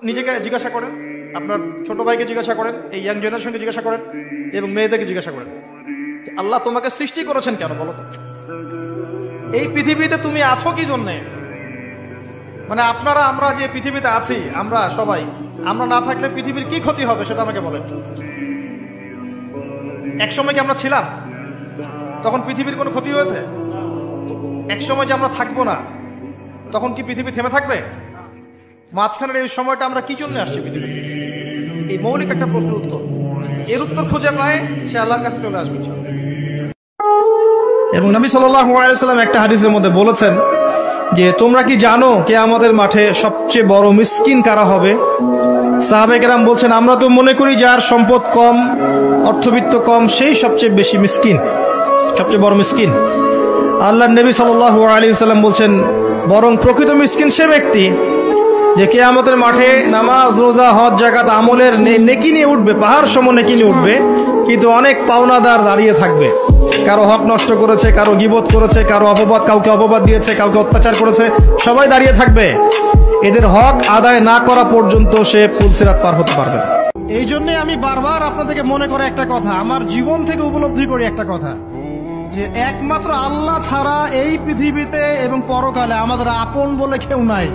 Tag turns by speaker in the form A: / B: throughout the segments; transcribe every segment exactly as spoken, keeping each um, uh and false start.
A: নিজেকে জিজ্ঞাসা করেন, আপনার ছোট ভাইকে জিজ্ঞাসা করেন, এই ইয়াং জেনারেশনকে জিজ্ঞাসা করেন এবং মেয়েদেরকে জিজ্ঞাসা করেন, আল্লাহ তোমাকে সৃষ্টি করেছেন কেন বলো তো? এই পৃথিবীতে তুমি আছো কি জন্যে? মানে আপনারা আমরা যে পৃথিবীতে আছি, আমরা সবাই, আমরা না থাকলে পৃথিবীর কি ক্ষতি হবে সেটা আমাকে বলেন। এক সময় কি আমরা ছিলাম? তখন পৃথিবীর কোনো ক্ষতি হয়েছে? এক সময় যে আমরা থাকবো না, তখন কি পৃথিবী থেমে থাকবে? মাঝখানের এই সময়টা আমরা কি জন্য আসছি পৃথিবীতে? এই মৌলিক একটা প্রশ্নের উত্তর, এর উত্তর খুঁজে পায় সে আল্লাহর কাছে চলে আসবে। এবং নবী সাল্লাল্লাহু আলাইহি ওয়াসাল্লাম একটা হাদিসের মধ্যে বলেছেন যে তোমরা কি জানো কিয়ামতের মাঠে সবচেয়ে বড় মিসকিন কারা হবে? সাহাবে কেরাম বলছেন, আমরা তো মনে করি যার সম্পদ কম, অর্থবিত্ত কম, সেই সবচেয়ে বেশি মিসকিন, সবচেয়ে বড় মিসকিন। আল্লাহর নবী সাল্লাল্লাহু আলাইহি ওয়াসাল্লাম বলছেন, বরং প্রকৃত মিসকিন সে ব্যক্তি যে কিয়ামতের মাঠে নামাজ, রোজা, হজ, যাকাত আমলের নেকি নিয়ে উঠবে, পাহাড় সম নেকি নিয়ে উঠবে, কিন্তু অনেক পাওনাদার দাঁড়িয়ে থাকবে। কারো হক নষ্ট করেছে, কারো গীবত করেছে, কারো অপবাদ, কাউকে অপবাদ দিয়েছে, কাউকে অত্যাচার করেছে, সবাই দাঁড়িয়ে থাকবে। এদের হক আদায় না করা পর্যন্ত সে পুলসিরাত পার হতে পারবে না। এই জন্য আমি বারবার আপনাদেরকে মনে করে একটা কথা, আমার জীবন থেকে উপলব্ধি করি একটা কথা, যে একমাত্র আল্লাহ ছাড়া এই পৃথিবীতে এবং পরকালে আমাদের আপন বলে কেউ নাই।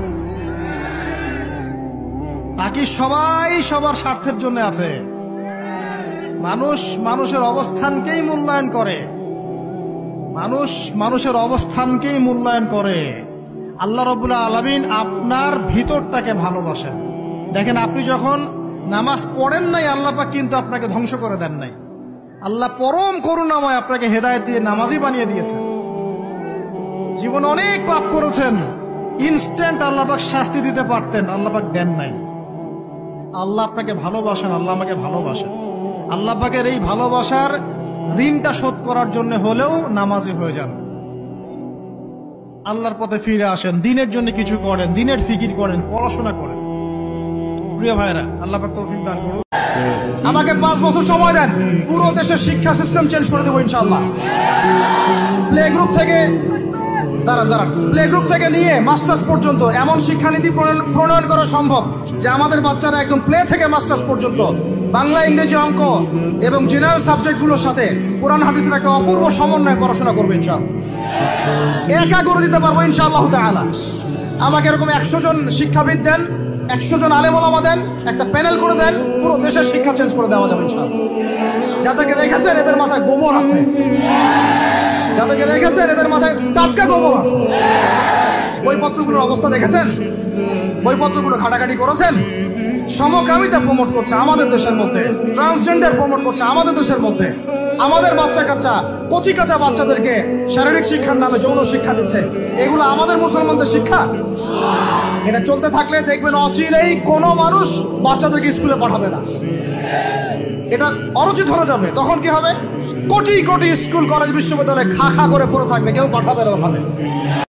A: বাকি সবাই সবার স্বার্থের জন্য আছে। মানুষ মানুষের অবস্থানকেই মূল্যায়ন করে, মানুষ মানুষের অবস্থানকেই মূল্যায়ন করে। আল্লাহ রাব্বুল আলামিন আপনার ভিতরটাকে ভালোবাসেন। দেখেন, আপনি যখন নামাজ পড়েন নাই, আল্লাহ পাক কিন্তু আপনাকে ধ্বংস করে দেন নাই। আল্লাহ পরম করুণাময় আপনাকে হেদায়েত দিয়ে নামাজি বানিয়ে দিয়েছেন। জীবনে অনেক পাপ করেছেন, ইনস্ট্যান্ট আল্লাহ পাক শাস্তি দিতে পারতেন, আল্লাহ পাক দেন নাই। আল্লাহ আপনাকে ভালোবাসেন, আল্লাহ আমাকে ভালোবাসেন। আল্লাহ পাকের এই ভালোবাসার ঋণটা শোধ করার জন্য হলেও নামাজি হয়ে যান, আল্লাহর পথে ফিরে আসেন, দিনের জন্য কিছু করেন, দিনের ফিকির করেন, পড়াশোনা করেন। প্রিয় ভাইরা, আল্লাহ পাক তৌফিক দান করুন। আমাকে পাঁচ বছর সময় দেন, পুরো দেশের শিক্ষা সিস্টেম চেঞ্জ করে দেবো ইনশাআল্লাহ। প্লে গ্রুপ থেকে দাঁড়ান দাঁড়ান প্লে গ্রুপ থেকে নিয়ে মাস্টার্স পর্যন্ত এমন শিক্ষানীতি প্রণয়ন করা সম্ভব যে আমাদের বাচ্চারা একদম প্লে থেকে মাস্টার্স পর্যন্ত বাংলা, ইংরেজি, অঙ্ক এবং জেনারেল সাবজেক্টগুলোর সাথে কোরআন হাদিসের একটা অপূর্ব সমন্বয়ে পড়াশোনা করবে ইনশাআল্লাহ। একা করে দিতে পারবো ইনশাআল্লাহ তাআলা। আমাকে এরকম একশো জন শিক্ষাবিদ দেন, একশো জন আলেম ওলামা দেন, একটা প্যানেল করে দেন, পুরো দেশের শিক্ষা চেঞ্জ করে দেওয়া যাবে ইনশাআল্লাহ। যাদেরকে রেখেছেন এদের মাথায় গোবর আছে, যাদেরকে রেখেছেন এদের মাথায় টাটকা গোবর আছে। বইপত্রগুলোর অবস্থা দেখেছেন? বইপত্রগুলো ঘাটাঘাটি করেছেন? সমকামিতা প্রমোট করছে আমাদের দেশের মধ্যে, ট্রান্সজেন্ডার প্রমোট করছে আমাদের দেশের মধ্যে, আমাদের বাচ্চা কাচ্চা, কচি কাঁচা বাচ্চাদেরকে শারীরিক শিক্ষার নামে যৌন শিক্ষা দিচ্ছে। এগুলো আমাদের মুসলমানদের শিক্ষা? এটা চলতে থাকলে দেখবেন অচিরেই কোনো মানুষ বাচ্চাদেরকে স্কুলে পাঠাবে না, এটা অরুচি ধরে যাবে। তখন কি হবে? কোটি কোটি স্কুল, কলেজ, বিশ্ববিদ্যালয়ে খা খা করে পড়ে থাকবে, কেউ পাঠাবে না ওখানে।